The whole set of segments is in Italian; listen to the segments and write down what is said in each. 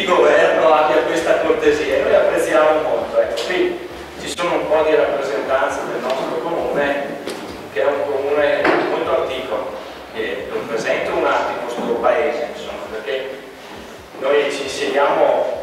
governo abbia questa cortesia, noi apprezziamo molto. Ecco, qui ci sono un po' di rappresentanze del nostro comune, che è un comune molto antico, che lo presenta un attimo questo paese, insomma, perché noi ci insediamo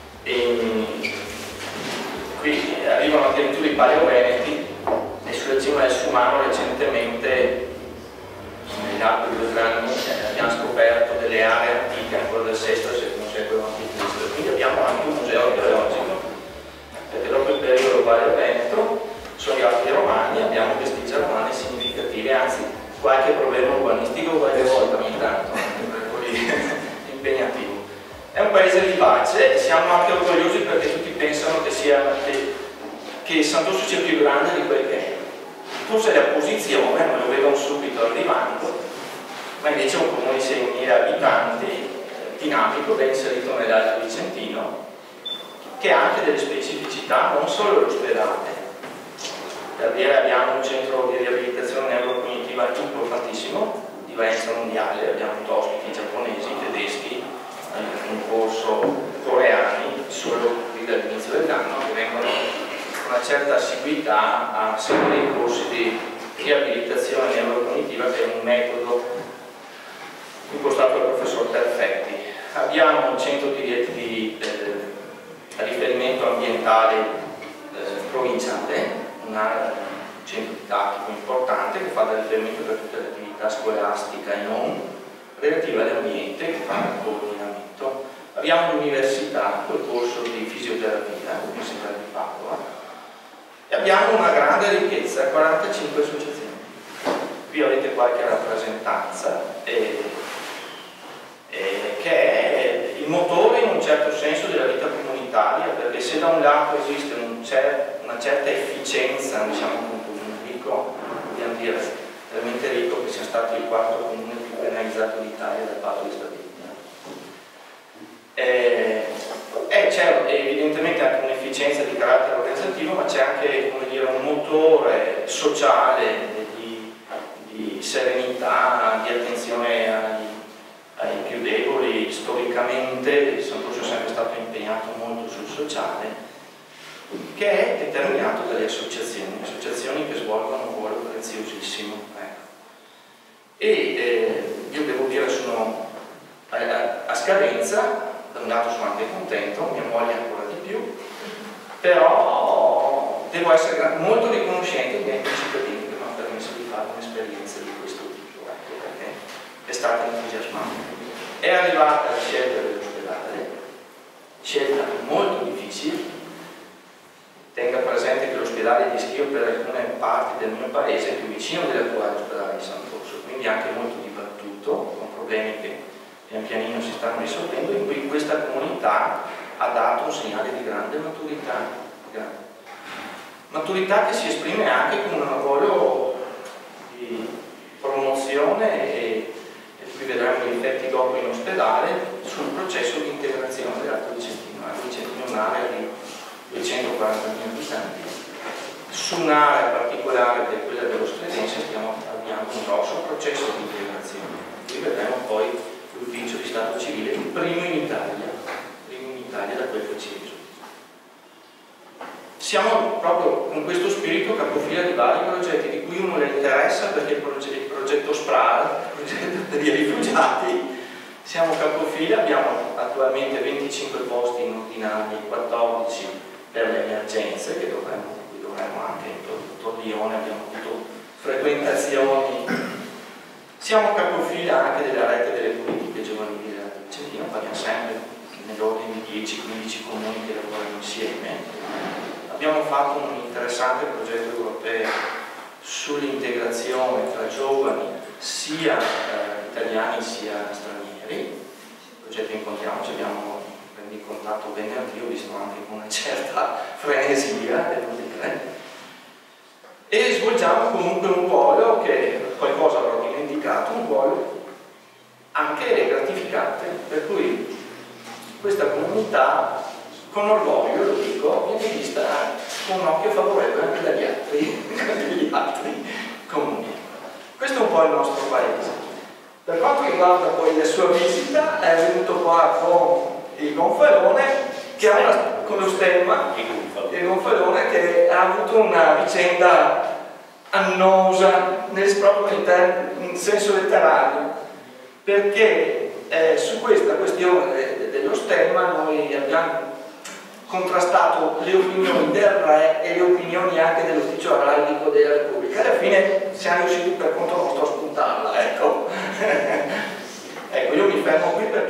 qui arrivano addirittura i paleoveneti e sulla cima del Sumano recentemente, negli altri 2 anni, abbiamo scoperto delle aree antiche ancora del VI e VII secolo a.C. Quindi abbiamo anche un museo archeologico, perché dopo il periodo paleoveneto sono arrivati i romani, abbiamo vestigia romane significative, anzi qualche problema urbanistico qualche volta ogni tanto, impegnativo. È un paese di pace, siamo anche orgogliosi perché tutti pensano che Sant'Orso sia più grande di quel che è. Forse la posizione, non lo vedono subito arrivando, ma invece è un comune di 6.000 abitanti, dinamico, ben inserito nell'Alto Vicentino, che ha anche delle specificità, non solo l'ospedale. Per dire, abbiamo un centro di riabilitazione neurocognitiva importantissimo, di valenza mondiale, abbiamo avuto ospiti giapponesi, tedeschi, un corso coreani, solo qui dall'inizio dell'anno, che vengono con una certa assiduità a seguire i corsi di riabilitazione neurocognitiva, che è un metodo impostato dal professor Perfetti. Abbiamo un centro di riferimento ambientale provinciale, un centro didattico importante che fa da riferimento per tutte le attività scolastica e non relative all'ambiente, che fa il coordinamento. Abbiamo l'università col corso di fisioterapia, l'Università di Padova, e abbiamo una grande ricchezza, 45 associazioni. Qui avete qualche rappresentanza che è il motore in un certo senso della vita comunitaria, perché se da un lato esiste una certa efficienza, diciamo un ricco, dobbiamo dire veramente ricco, che sia stato il 4º comune più penalizzato d'Italia dal patto di stabilità. C'è evidentemente anche un'efficienza di carattere organizzativo, ma c'è anche, come dire, un motore sociale di serenità, di attenzione ai più deboli. Storicamente Sant'Orso è sempre stato impegnato molto sul sociale, che è determinato dalle associazioni che svolgono un ruolo preziosissimo. Io devo dire sono a scadenza, da un lato sono anche contento, mia moglie ancora di più, però devo essere molto riconoscente ai miei cittadini che mi hanno permesso di fare un'esperienza di questo tipo, perché è stata entusiasmante. È arrivata la scelta dell'ospedale, scelta molto difficile. Tenga presente che l'ospedale di Schio per alcune parti del mio paese è più vicino dell'attuale ospedale di Sant'Orso, quindi anche molto dibattuto, con problemi che pian pianino si stanno risolvendo, in cui questa comunità ha dato un segnale di grande maturità che si esprime anche con un ruolo di promozione e qui vedremo gli effetti dopo in ospedale sul processo di integrazione dell'Alto Vicentino. L'Alto Vicentino è un'area di 240.000 abitanti, su un'area particolare che è quella dello Stredense stiamo avviando un grosso processo di integrazione. Qui vedremo poi l'ufficio di Stato civile, il primo in Italia da quel che ci risulta. Siamo proprio con questo spirito capofila di vari progetti, di cui uno le interessa perché il progetto SPRAR, il progetto dei rifugiati, siamo capofila, abbiamo attualmente 25 posti in ordinaria, 14 per le emergenze, che dovremmo anche in Torrione, abbiamo avuto frequentazioni. Siamo capofila anche della rete delle politiche giovanili dell'Alto Vicentino, parliamo sempre nell'ordine di 10-15 comuni che lavorano insieme. Abbiamo fatto un interessante progetto europeo sull'integrazione tra giovani, sia italiani sia stranieri. Il progetto Incontriamoci, abbiamo rendicontato venerdì, ho visto anche con una certa frenesia, devo dire. E svolgiamo comunque un ruolo che qualcosa avrò dimenticato, un ruolo anche gratificante, per cui questa comunità con orgoglio, lo dico, viene vista con un occhio favorevole anche dagli altri comuni. Questo è un po' il nostro paese. Per quanto riguarda poi la sua visita, è venuto qua con il gonfalone, che ha con lo stemma, il gonfalone che ha avuto una vicenda annosa proprio in senso letterario, perché su questa questione dello stemma noi abbiamo contrastato le opinioni del re e le opinioni anche dell'ufficio araldico della Repubblica. Alla fine siamo riusciti per conto nostro a spuntarla, ecco. Ecco, io mi fermo qui perché